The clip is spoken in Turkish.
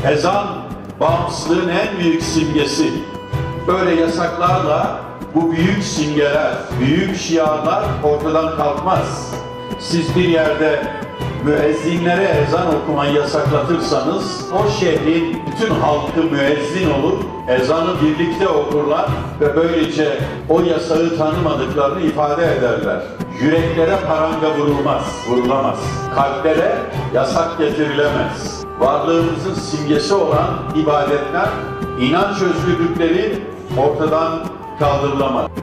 Ezan, bağımsızlığın en büyük simgesi. Böyle yasaklarla bu büyük simgeler, büyük şiarlar ortadan kalkmaz. Siz bir yerde müezzinlere ezan okumayı yasaklatırsanız, o şehrin bütün halkı müezzin olur, ezanı birlikte okurlar ve böylece o yasağı tanımadıklarını ifade ederler. Yüreklere paranga vurulamaz. Kalplere yasak getirilemez. Varlığımızın simgesi olan ibadetler, inanç özgürlükleri ortadan kaldırılamaz.